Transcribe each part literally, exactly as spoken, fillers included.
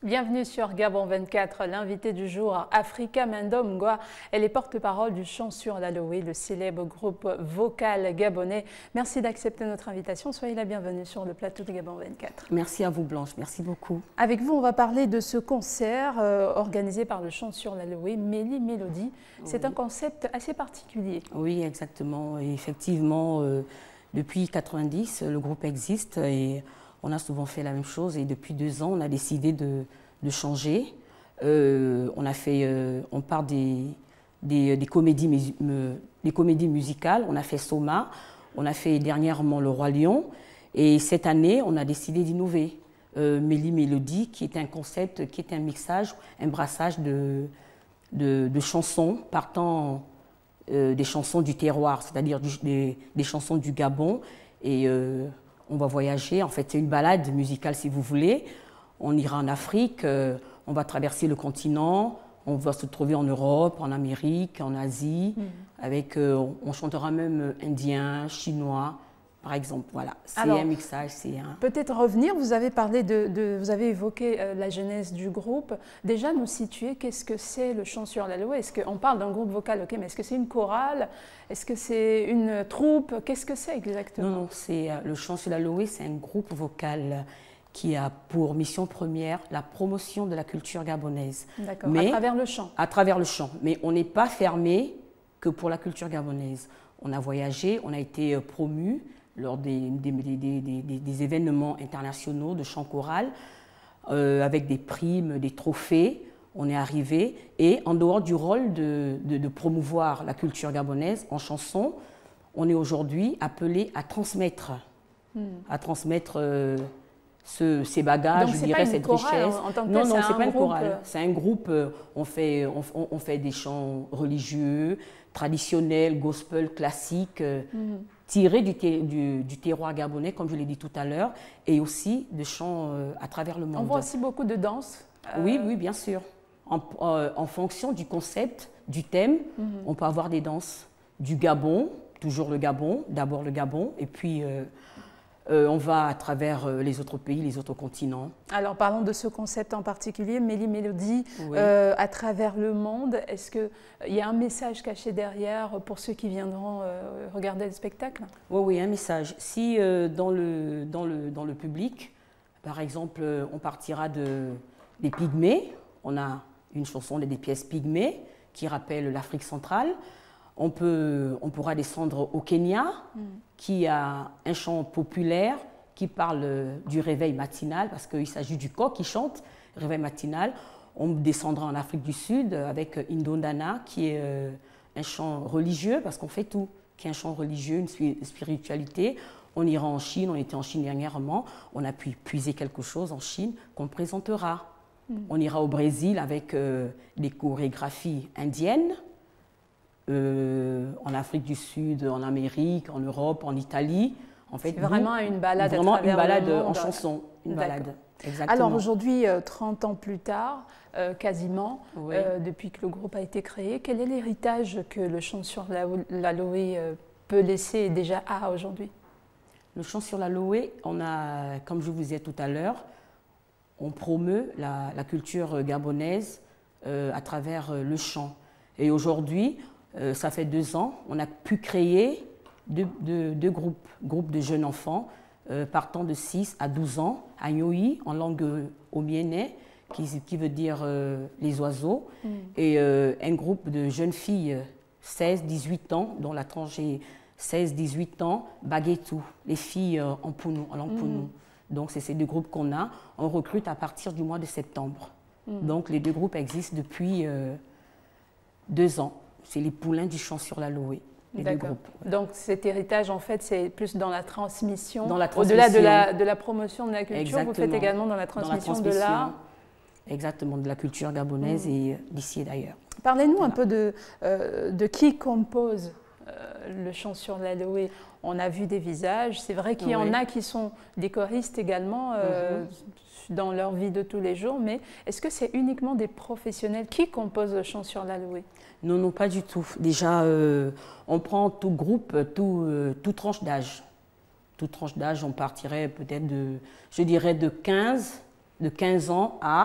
Bienvenue sur Gabon vingt-quatre, l'invité du jour, Africa Mendom-Ngwa. Elle est porte-parole du chant sur l'Aloé, le célèbre groupe vocal gabonais. Merci d'accepter notre invitation. Soyez la bienvenue sur le plateau de Gabon vingt-quatre. Merci à vous Blanche, merci beaucoup. Avec vous, on va parler de ce concert euh, organisé par le chant sur l'Aloé, Méli Mélodie. C'est oui. un concept assez particulier. Oui, exactement. Et effectivement, euh, depuis quatre-vingt-dix, le groupe existe et on a souvent fait la même chose. Et depuis deux ans, on a décidé de, de changer. Euh, on a fait, euh, on part des, des, des, comédies, des comédies musicales. On a fait Soma, on a fait dernièrement Le Roi Lion. Et cette année, on a décidé d'innover. Euh, Méli Mélodie, qui est un concept, qui est un mixage, un brassage de, de, de chansons partant euh, des chansons du terroir, c'est-à-dire des, des chansons du Gabon. Et euh, on va voyager, en fait c'est une balade musicale si vous voulez. On ira en Afrique, euh, on va traverser le continent, on va se trouver en Europe, en Amérique, en Asie. Mmh. Avec, euh, on chantera même indien, chinois. Par exemple, voilà, c'est un mixage, c'est un... Peut-être revenir, vous avez parlé de, de vous avez évoqué euh, la genèse du groupe. Déjà, nous situer, qu'est-ce que c'est le chant sur l'Aloé? Est-ce qu'on parle d'un groupe vocal, ok, mais est-ce que c'est une chorale? Est-ce que c'est une troupe? Qu'est-ce que c'est exactement? Non, non, c'est, euh, le chant sur l'Aloé, c'est un groupe vocal qui a pour mission première la promotion de la culture gabonaise. D'accord, à travers le chant? À travers le chant, mais on n'est pas fermé que pour la culture gabonaise. On a voyagé, on a été promu lors des, des, des, des, des, des événements internationaux de chant choral, euh, avec des primes, des trophées, on est arrivé. Et en dehors du rôle de, de, de promouvoir la culture gabonaise en chanson, on est aujourd'hui appelé à transmettre, hmm. à transmettre euh, ce, ces bagages, donc, je dirais, cette richesse. En, en tant que non, tel, non, c'est pas une groupe... chorale. C'est un groupe, euh, on, fait, on, on fait des chants religieux, traditionnels, gospel, classiques, euh, hmm. tirés du, du, du terroir gabonais, comme je l'ai dit tout à l'heure, et aussi de chants euh, à travers le monde. On voit aussi beaucoup de danse. Euh... Oui, oui, bien sûr. En, euh, en fonction du concept, du thème, mm-hmm. on peut avoir des danses du Gabon, toujours le Gabon, d'abord le Gabon, et puis euh, euh, on va à travers euh, les autres pays, les autres continents. Alors parlons de ce concept en particulier, Méli Mélodie, oui. euh, à travers le monde. Est-ce qu'il y a un message caché derrière pour ceux qui viendront euh, regarder le spectacle? Oui, oui, un message. Si euh, dans, le, dans, le, dans le public, par exemple, on partira de, des Pygmées, on a une chanson des pièces Pygmées qui rappelle l'Afrique centrale. On, peut, on pourra descendre au Kenya, mm. qui a un chant populaire qui parle du réveil matinal, parce qu'il s'agit du coq qui chante, réveil matinal. On descendra en Afrique du Sud avec Indondana, qui est un chant religieux, parce qu'on fait tout, qui est un chant religieux, une spiritualité. On ira en Chine, on était en Chine dernièrement, on a pu puiser quelque chose en Chine qu'on présentera. Mm. On ira au Brésil avec euh, des chorégraphies indiennes, euh, en Afrique du Sud, en Amérique, en Europe, en Italie. En fait, c'est vraiment une balade vraiment à travers une balade le monde. en chanson, une balade. Exactement. Alors aujourd'hui, trente ans plus tard, euh, quasiment, oui. euh, depuis que le groupe a été créé, quel est l'héritage que le chant sur l'Aloé euh, peut laisser et déjà a aujourd'hui? Le chant sur l'Aloé, on a, comme je vous disais tout à l'heure, on promeut la, la culture gabonaise euh, à travers euh, le chant. Et aujourd'hui, euh, ça fait deux ans, on a pu créer deux, deux, deux groupes, groupes de jeunes enfants euh, partant de six à douze ans, à Nyoi, en langue euh, omiénais, qui, qui veut dire euh, les oiseaux, mm. et euh, un groupe de jeunes filles, seize à dix-huit ans, dont la tranche est seize à dix-huit ans, Baguetou, les filles euh, en Pounou, en langue mm. Pounou. Donc c'est ces deux groupes qu'on a. On recrute à partir du mois de septembre. Mm. Donc les deux groupes existent depuis euh, deux ans. C'est les poulains du chant sur l'Aloé. D'accord. Donc cet héritage, en fait, c'est plus dans la transmission. Dans la transmission. Au-delà de la, de la promotion de la culture, Exactement. Vous faites également dans la transmission, dans la transmission de l'art. Exactement, de la culture gabonaise mmh. et d'ici et d'ailleurs. Parlez-nous voilà. un peu de, euh, de qui compose euh, le chant sur l'Aloé. On a vu des visages, c'est vrai qu'il y oui. en a qui sont des choristes également euh, mmh. dans leur vie de tous les jours, mais est-ce que c'est uniquement des professionnels qui composent le chant sur l'Aloé? Non, non, pas du tout. Déjà, euh, on prend tout groupe, tout, euh, toute tranche d'âge. Toute tranche d'âge, on partirait peut-être de, je dirais, de quinze, de quinze ans à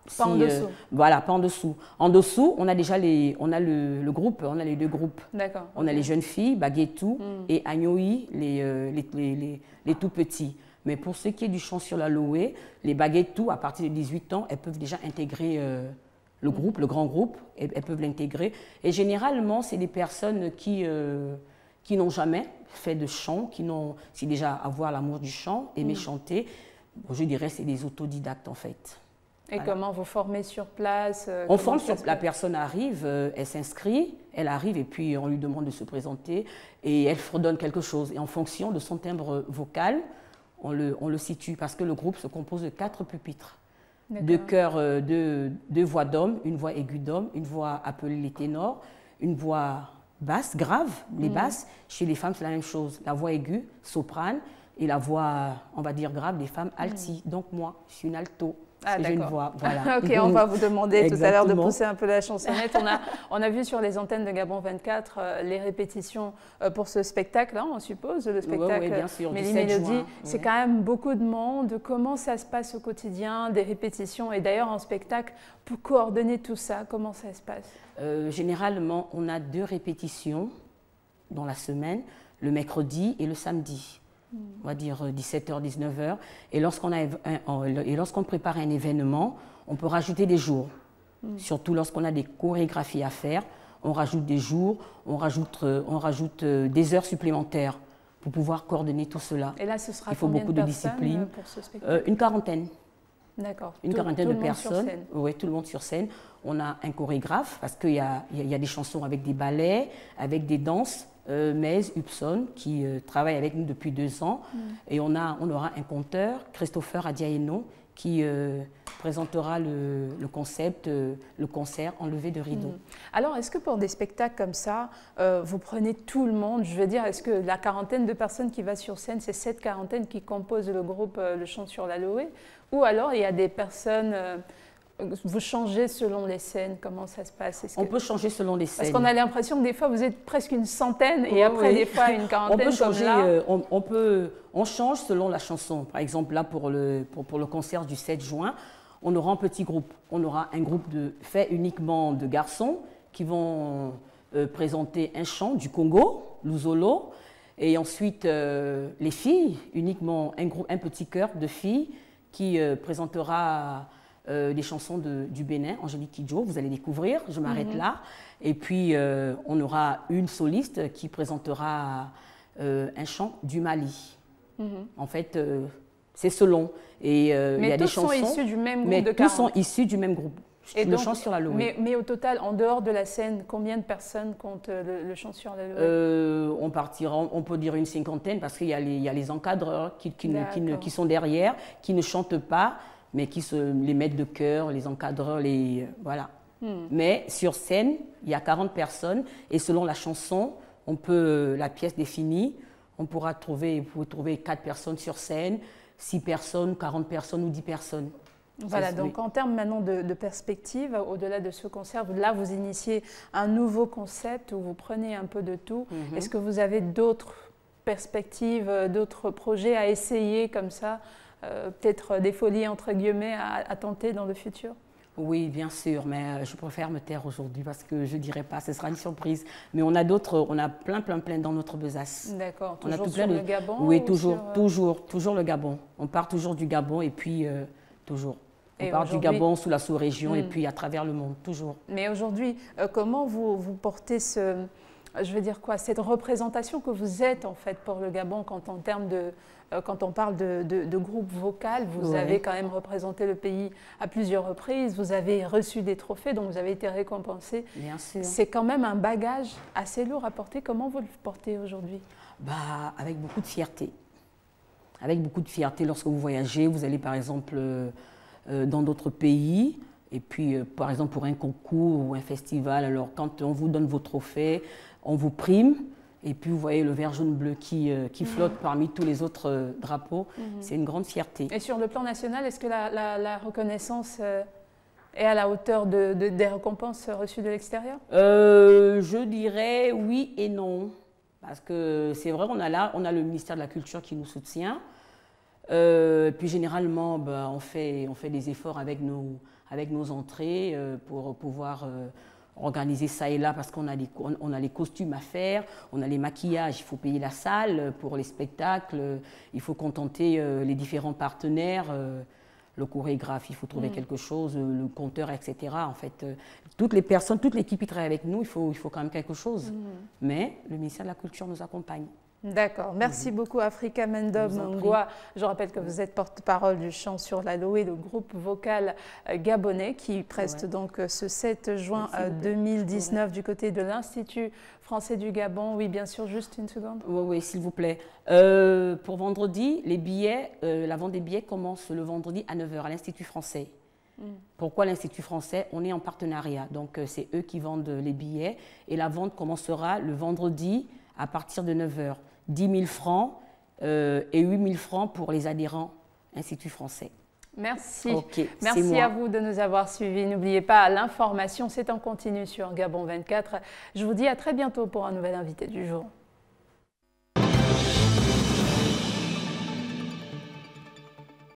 Pas si, en dessous. Euh, voilà, pas en dessous. En dessous, on a déjà les, on a le, le groupe, on a les deux groupes. D'accord. On okay. a les jeunes filles, Baguetou, mm. et Agnoï, les, euh, les, les, les, les tout petits. Mais pour ce qui est du chant sur l'aloe, les Baguetou, à partir de dix-huit ans, elles peuvent déjà intégrer euh, le groupe, mm. le grand groupe, elles, elles peuvent l'intégrer. Et généralement, c'est des personnes qui, euh, qui n'ont jamais fait de chant, qui n'ont, c'est déjà avoir l'amour du chant, aimer mm. chanter. Bon, je dirais c'est des autodidactes en fait. Et voilà. Comment vous formez sur place? euh, On forme sur la personne arrive, euh, elle s'inscrit, elle arrive et puis on lui demande de se présenter et elle fredonne quelque chose. Et en fonction de son timbre vocal, on le, on le situe parce que le groupe se compose de quatre pupitres. Deux chœurs, euh, deux, deux voix d'hommes, une voix aiguë d'homme, une voix appelée les ténors, une voix basse, grave, les mmh. basses. Chez les femmes, c'est la même chose. La voix aiguë, soprane, et la voix, on va dire grave, des femmes alti. Mmh. Donc moi, je suis une alto. Ah, j'ai une voix, voilà. Ok, on va vous demander tout à l'heure de pousser un peu la chansonnette. On a, on a vu sur les antennes de Gabon vingt-quatre euh, les répétitions euh, pour ce spectacle, hein, on suppose, le spectacle oui, oui, bien sûr, Mélie Mélodie. Oui. C'est quand même beaucoup de monde. Comment ça se passe au quotidien, des répétitions et d'ailleurs en spectacle, pour coordonner tout ça, comment ça se passe? euh, Généralement, on a deux répétitions dans la semaine, le mercredi et le samedi. On va dire dix-sept heures, dix-neuf heures. Et lorsqu'on lorsqu'on prépare un événement, on peut rajouter des jours. Mm. Surtout lorsqu'on a des chorégraphies à faire, on rajoute des jours, on rajoute, on rajoute des heures supplémentaires pour pouvoir coordonner tout cela. Et là, ce sera Il faut combien beaucoup de, de discipline. Pour ce spectacle euh, Une quarantaine. D'accord. Une tout, quarantaine tout de personnes. Oui, tout le monde sur scène. On a un chorégraphe parce qu'il y a, il y a des chansons avec des ballets, avec des danses. Euh, Maise Hubson, qui euh, travaille avec nous depuis deux ans. Mm. Et on, a, on aura un conteur, Christopher Adiaeno, qui euh, présentera le, le concept, euh, le concert Enlevé de rideau. Mm. Alors, est-ce que pour des spectacles comme ça, euh, vous prenez tout le monde? Je veux dire, est-ce que la quarantaine de personnes qui va sur scène, c'est cette quarantaine qui compose le groupe euh, Le Chant sur l'Aloe? Ou alors, il y a des personnes... Euh, vous changez selon les scènes, comment ça se passe? On que... peut changer selon les scènes. Parce qu'on a l'impression que des fois vous êtes presque une centaine et oh, après oui. des fois une quarantaine. On peut changer, comme là. Euh, on, on, peut, on change selon la chanson. Par exemple, là pour le, pour, pour le concert du sept juin, on aura un petit groupe. On aura un groupe de, fait uniquement de garçons qui vont euh, présenter un chant du Congo, l'Ouzolo. Et ensuite, euh, les filles, uniquement un, groupe, un petit chœur de filles qui euh, présentera... Euh, des chansons de, du Bénin, Angélique Kidjo, vous allez découvrir, je m'arrête mm-hmm. là. Et puis, euh, on aura une soliste qui présentera euh, un chant du Mali. Mm-hmm. En fait, euh, c'est selon. Et, euh, mais il y a tous des chansons, sont issus du même groupe mais de tous quarante. sont issus du même groupe. Et le donc, chant sur l'Aloe. Mais, mais au total, en dehors de la scène, combien de personnes compte le, le chant sur l'Aloe? euh, On partira, on peut dire une cinquantaine, parce qu'il y, y a les encadreurs qui, qui, ne, qui, ne, qui sont derrière, qui ne chantent pas, mais qui sont les maîtres de chœur, les encadreurs, les, voilà. Hmm. Mais sur scène, il y a quarante personnes et selon la chanson, on peut, la pièce définie, on pourra trouver, vous pouvez trouver quatre personnes sur scène, six personnes, quarante personnes ou dix personnes. Voilà, donc oui. En termes maintenant de, de perspective, au-delà de ce concert, là vous initiez un nouveau concept où vous prenez un peu de tout. Mm-hmm. Est-ce que vous avez d'autres perspectives, d'autres projets à essayer comme ça? Euh, peut-être des folies entre guillemets à, à tenter dans le futur? Oui, bien sûr, mais je préfère me taire aujourd'hui parce que je ne dirai pas, ce sera une surprise. Mais on a d'autres, on a plein, plein, plein dans notre besace. D'accord, toujours on a tout sur plein le de... Gabon? Oui, toujours, sur... toujours, toujours le Gabon. On part toujours du Gabon et puis euh, toujours. On et part du Gabon sous la sous-région hmm. et puis à travers le monde, toujours. Mais aujourd'hui, euh, comment vous, vous portez ce... Je veux dire quoi, cette représentation que vous êtes en fait pour le Gabon quand, en termes de, euh, quand on parle de, de, de groupe vocal, vous ouais. avez quand même représenté le pays à plusieurs reprises, vous avez reçu des trophées, donc vous avez été récompensé. Bien sûr. C'est quand même un bagage assez lourd à porter. Comment vous le portez aujourd'hui? Bah, avec beaucoup de fierté. Avec beaucoup de fierté lorsque vous voyagez, vous allez par exemple euh, euh, dans d'autres pays. Et puis, euh, par exemple, pour un concours ou un festival, alors quand on vous donne vos trophées, on vous prime, et puis vous voyez le vert, jaune, bleu qui, euh, qui flotte mmh. parmi tous les autres euh, drapeaux. Mmh. C'est une grande fierté. Et sur le plan national, est-ce que la, la, la reconnaissance euh, est à la hauteur de, de, des récompenses reçues de l'extérieur? euh, Je dirais oui et non. Parce que c'est vrai, on a là, on a le ministère de la Culture qui nous soutient. Euh, puis généralement, ben, on, fait, on fait des efforts avec nos, avec nos entrées euh, pour pouvoir euh, organiser ça et là parce qu'on a, on, on a les costumes à faire, on a les maquillages, il faut payer la salle pour les spectacles, il faut contenter euh, les différents partenaires, euh, le chorégraphe, il faut trouver mmh. quelque chose, le conteur, et cetera. En fait, euh, toutes les personnes, toute l'équipe qui travaille avec nous, il faut, il faut quand même quelque chose. Mmh. Mais le ministère de la Culture nous accompagne. D'accord. Merci mmh. beaucoup, Africa Mendom Ngwa. Je rappelle que vous êtes porte-parole du Chant sur l'Aloé, le groupe vocal gabonais qui preste ouais. donc ce sept juin deux mille dix-neuf du côté de l'Institut français du Gabon. Oui, bien sûr, juste une seconde. Oui, oui, s'il vous plaît. Euh, pour vendredi, les billets, euh, la vente des billets commence le vendredi à neuf heures à l'Institut français. Mmh. Pourquoi l'Institut français? On est en partenariat, donc euh, c'est eux qui vendent les billets et la vente commencera le vendredi à partir de neuf heures. dix mille francs euh, et huit mille francs pour les adhérents Institut français. Merci. Okay, Merci à vous de nous avoir suivis. N'oubliez pas, l'information, c'est en continu sur Gabon vingt-quatre. Je vous dis à très bientôt pour un nouvel invité du jour.